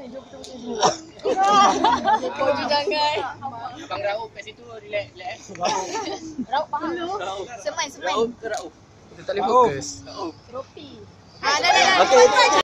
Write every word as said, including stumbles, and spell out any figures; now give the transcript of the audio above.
Jom kita bersih. Kau je jangan. Abang Rauf kat situ relax, relax. Rauf faham? Semen, semen. Rauf ke Rauf? Kita tak boleh fokus. Tropi. Ah, dah, dah, dah. Okey.